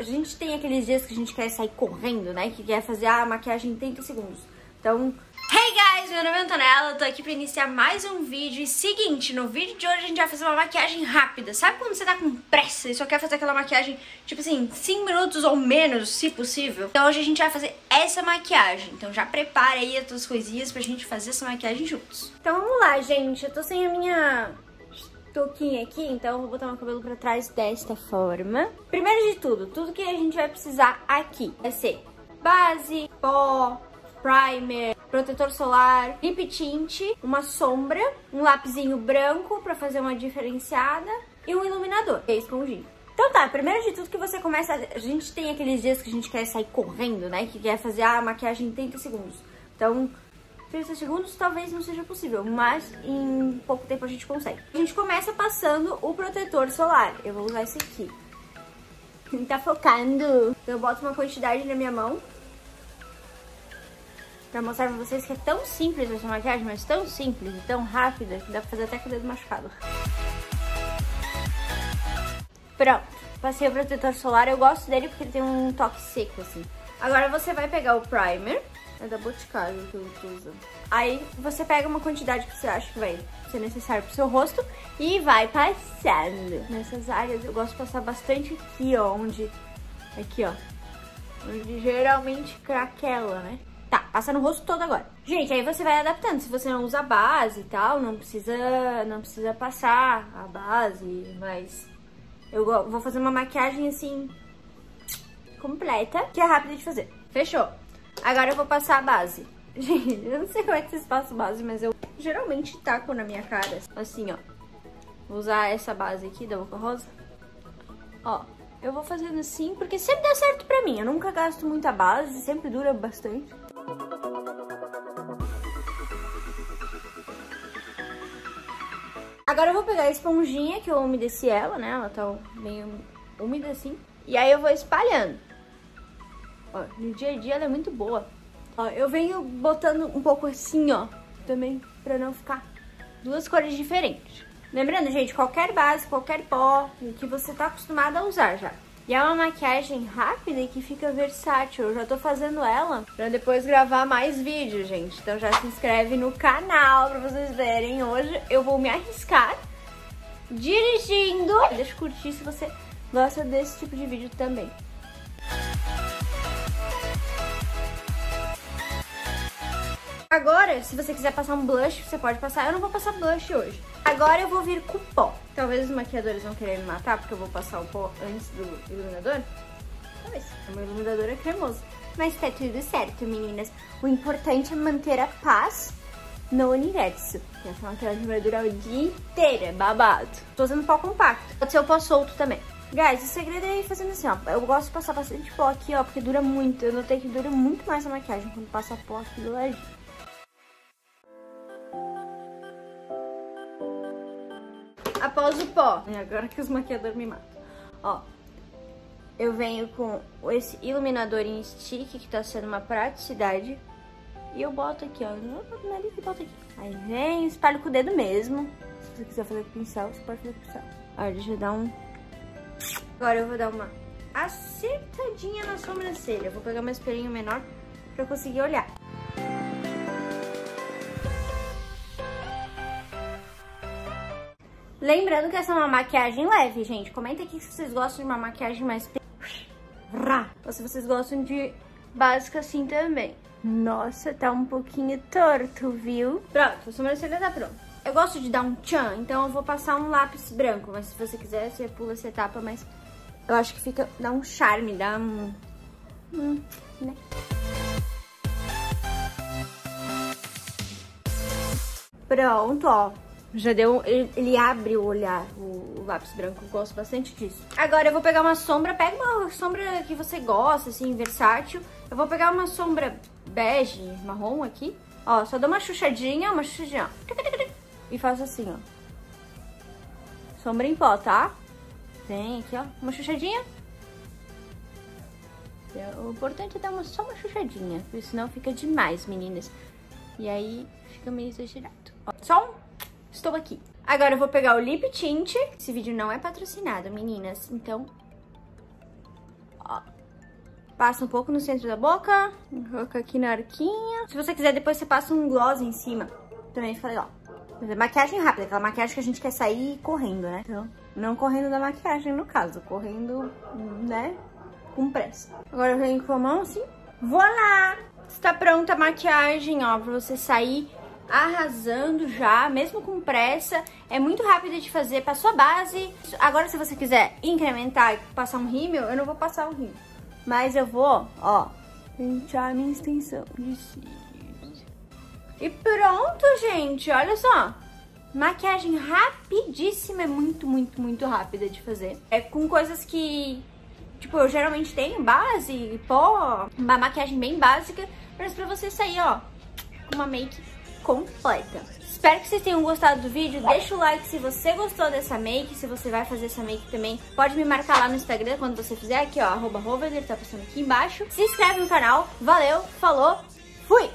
A gente tem aqueles dias que a gente quer sair correndo, né? Que quer fazer a maquiagem em 30 segundos. Então... Hey guys, meu nome é Antonella, eu tô aqui pra iniciar mais um vídeo. E seguinte, no vídeo de hoje a gente vai fazer uma maquiagem rápida. Sabe quando você tá com pressa e só quer fazer aquela maquiagem, tipo assim, 5 minutos ou menos, se possível? Então hoje a gente vai fazer essa maquiaging. Então já prepara aí as tuas coisinhas pra gente fazer essa maquiagem juntos. Então vamos lá, gente. Eu tô sem a minha touquinha aqui, então eu vou botar meu cabelo pra trás desta forma. Primeiro de tudo que a gente vai precisar aqui vai ser base, pó, primer, protetor solar, lip tint, uma sombra, um lapisinho branco pra fazer uma diferenciada e um iluminador, e a esponjinha. Então tá, primeiro de tudo que você começa... A gente tem aqueles dias que a gente quer sair correndo, né? Que quer fazer a maquiagem em 30 segundos. Então, 30 segundos talvez não seja possível, mas em pouco tempo a gente consegue. A gente começa passando o protetor solar. Eu vou usar esse aqui. Tá focando. Eu boto uma quantidade na minha mão pra mostrar pra vocês que é tão simples essa maquiagem, mas tão simples e tão rápida que dá pra fazer até com o dedo machucado. Pronto, passei o protetor solar. Eu gosto dele porque ele tem um toque seco, assim. Agora você vai pegar o primer, é da Boticário que eu tô usando. Aí você pega uma quantidade que você acha que vai ser necessário pro seu rosto e vai passando nessas áreas. Eu gosto de passar bastante aqui, ó, onde geralmente craquela, né? Tá, passa no rosto todo agora. Gente, aí você vai adaptando. Se você não usa base e tal, não precisa passar a base, mas eu vou fazer uma maquiagem assim completa, que é rápida de fazer. Fechou. Agora eu vou passar a base. Gente, eu não sei como é que vocês passam base, mas eu geralmente taco na minha cara, assim, ó. Vou usar essa base aqui da Boca Rosa. Ó, eu vou fazendo assim, porque sempre dá certo pra mim. Eu nunca gasto muita base, sempre dura bastante. Agora eu vou pegar a esponjinha, que eu umedeci ela, né? Ela tá bem úmida assim. E aí eu vou espalhando. Ó, no dia a dia ela é muito boa. Ó, eu venho botando um pouco assim, ó, também, pra não ficar duas cores diferentes. Lembrando, gente, qualquer base, qualquer pó, que você tá acostumado a usar já. E é uma maquiagem rápida e que fica versátil. Eu já tô fazendo ela pra depois gravar mais vídeos, gente. Então já se inscreve no canal pra vocês verem. Hoje eu vou me arriscar dirigindo. Deixa eu curtir se você gosta desse tipo de vídeo também. Agora, se você quiser passar um blush, você pode passar. Eu não vou passar blush hoje. Agora eu vou vir com pó. Talvez os maquiadores vão querer me matar, porque eu vou passar o pó antes do iluminador. Talvez. O meu iluminador é cremoso. Mas tá tudo certo, meninas. O importante é manter a paz no universo. Essa maquiagem vai durar o dia inteiro, babado. Tô usando pó compacto. Pode ser o pó solto também. Guys, o segredo é ir fazendo assim, ó. Eu gosto de passar bastante pó aqui, ó, porque dura muito. Eu notei que dura muito mais a maquiagem quando passa pó aqui do ladinho. Após o pó, agora que os maquiadores me matam, ó, eu venho com esse iluminador em stick, que tá sendo uma praticidade, e eu boto aqui, ó, no nariz e boto aqui. Aí vem, espalho com o dedo mesmo. Se você quiser fazer com pincel, você pode fazer com pincel. Olha, deixa eu dar um... Agora eu vou dar uma acertadinha na sobrancelha. Eu vou pegar um espelhinho menor pra eu conseguir olhar. Lembrando que essa é uma maquiagem leve, gente. Comenta aqui se vocês gostam de uma maquiagem mais... Ou se vocês gostam de básica assim também. Nossa, tá um pouquinho torto, viu? Pronto, a sobrancelha tá pronta. Eu gosto de dar um tchan, então eu vou passar um lápis branco. Mas se você quiser, você pula essa etapa, mas eu acho que fica... dá um charme, dá um... né? Pronto, ó. Já deu, ele abre o olhar, o lápis branco, eu gosto bastante disso. Agora eu vou pegar uma sombra, pega uma sombra que você gosta, assim, versátil. Eu vou pegar uma sombra bege, marrom aqui. Ó, só dou uma chuchadinha, ó. E faço assim, ó. Sombra em pó, tá? Vem aqui, ó, uma chuchadinha. O importante é dar só uma chuchadinha, porque senão fica demais, meninas. E aí fica meio exagerado. Ó, só um... Estou aqui. Agora eu vou pegar o lip tint. Esse vídeo não é patrocinado, meninas. Então, ó. Passa um pouco no centro da boca, coloca aqui na arquinha. Se você quiser, depois você passa um gloss em cima. Também fica legal. Mas é maquiagem rápida, aquela maquiagem que a gente quer sair correndo, né? Então, não correndo da maquiagem, no caso. Correndo, né? Com pressa. Agora eu venho com a mão assim. Voilá! Está pronta a maquiagem, ó, pra você sair arrasando já, mesmo com pressa. É muito rápido de fazer pra sua base. Agora, se você quiser incrementar e passar um rímel, eu não vou passar o rímel. Mas eu vou, ó, pentear a minha extensão de cílios. E pronto, gente, olha só. Maquiagem rapidíssima, é muito, muito, muito rápida de fazer. É com coisas que, tipo, eu geralmente tenho base, pó, uma maquiagem bem básica, mas pra você sair, ó, com uma make completa. Espero que vocês tenham gostado do vídeo. Deixa o like se você gostou dessa make. Se você vai fazer essa make também, pode me marcar lá no Instagram quando você fizer. Aqui, ó, @Rovaler, tá passando aqui embaixo. Se inscreve no canal. Valeu, falou, fui!